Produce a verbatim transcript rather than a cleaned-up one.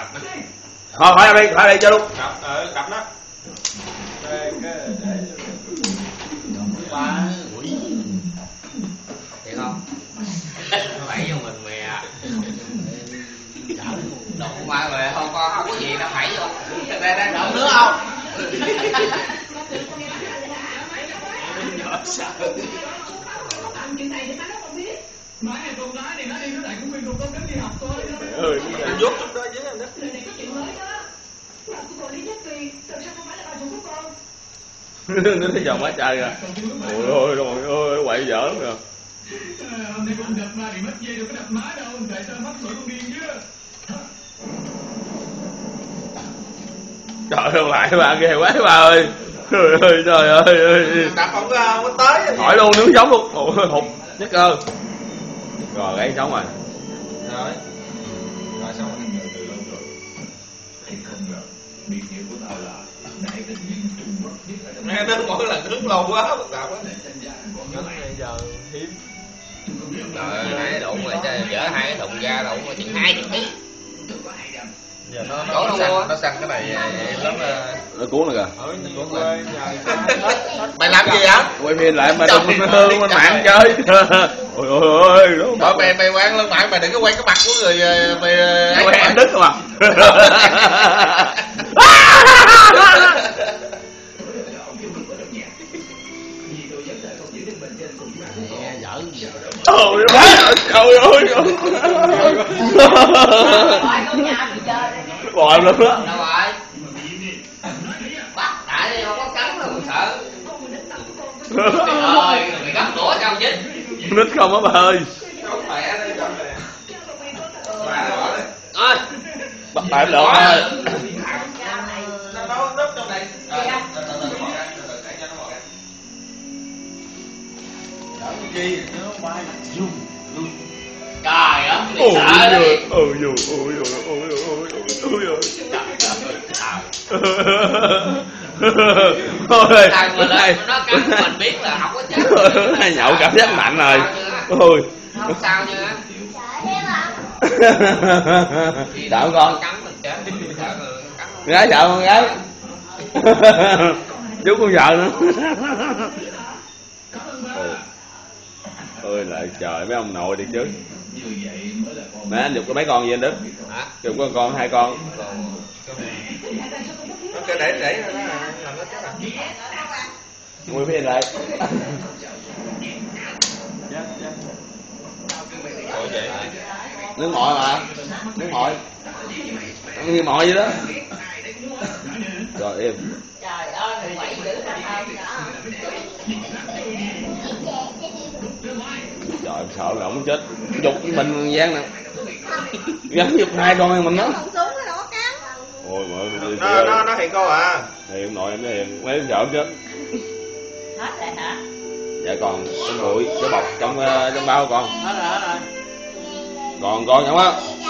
thôi hỏi đi hỏi đi cho luôn cặp ờ cặp đó đây cái để ba quỷ thiệt không nó bẫy vô mình mè đồ mai về không con không có gì nó bẫy vô đây đây đỡ nữa không nhỏ sợ Mà ngày tuần lái này nó đi nó lại cũng nguyên không có cấm đi học thôi. ơi anh vuốt chút đó chứ anh đó. Này này có chuyện mới đó. Bạn của cô Lý Nhất Kỳ, sao sao không phải là bà chủ của con? nó thấy giàu quá trời kìa. Ôi ôi rồi ơi quậy dở lắm kìa. Hôm nay con đập ma thì mất dây đâu có đập má đâu, tại sao mất nổi con điên chứ? Trời ơi lại bà ghê quá bà ơi. Trời ơi trời ơi. Đập không có không có tới. Hỏi luôn nướng sống luôn. Ôi hụt nhất cơ. Rồi gáy sống rồi. Rồi. Rồi xong rồi. Biệt hiệu của tao là đại tình viên Trung Quốc nhất ở trong Nghe đến mỗi lần nước lâu quá phức tạp quá. Ngắn bây giờ hiếm trời nãy đụng lại chơi dở hai cái thùng ra đụng chừng hai chục ký giờ nó nó săn nó săn cái này lắm nó cuốn rồi kìa. Ừ, nó cuốn rồi. mày làm gì hả Quay phim lại mà đừng hương lên mạng chơi. Ôi ôi ôi. Bảo mày mày quay lên mạng mày đừng có quay cái mặt của người mày quay em đứt không à. dở gì Ôi ơi trời ơi. Bò lắm đó. đâu rồi bắt tại đi không có cắn đâu sợ trời ơi mày gấp đũa sao chứ Nít không á bà ơi. Không khỏe đây cho mày. Bà bỏ đi. ơi Bắt bà em được thôi. Nó nấu nước trong đây. Rồi, từ từ từ bỏ ra, từ từ để cho nó bỏ ra. Đỡ cái gì nó bay dung dung. trời ơi mày Ôi sợ đó đi ôi ôi ôi ôi ôi ôi ôi ôi. Thôi thằng mà lên nó cắn mình biết là không có chết nhậu cảm giác mạnh rồi. Ôi không sao chứ sợ con cắn mình chết gái sợ con gái. Chú con sợ nữa. Ôi lại trời mấy ông nội đi chứ. Mấy anh giục có mấy con gì anh Đức? Giục có con hai con. Ok để để nó làm nó chết à. Mùi phía lại. Ủa vậy. Nước mồi mà. Nước mồi. Ăn như mồi vậy đó. Rồi im. Trời ơi, mày quậy dữ mà Trời em sợ là ông chết. Giục mình gian nè. Gắn giục hai con mình đó. Ôi mà Nó nó nó hiền cô à. Hiền nội em hiền. Mấy em sợ em chết. hết rồi hả? Dạ còn cái nguội cái bọc trong trong bao con. hết rồi hết rồi Còn con không á.